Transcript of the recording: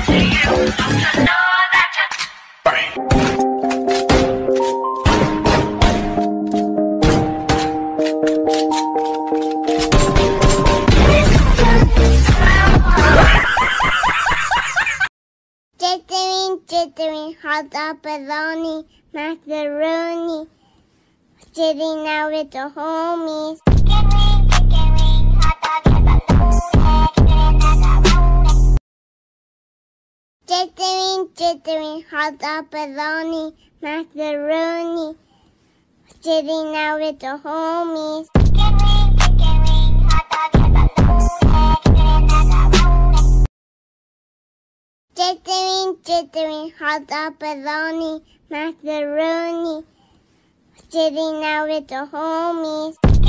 Jittering, hot dog, bologna, macaroni, sitting out with the homies. Jittering, hot dog, bologna, macaroni, sitting out with the homies. Jittering, hot dog, bologna, macaroni, sitting out with the homies.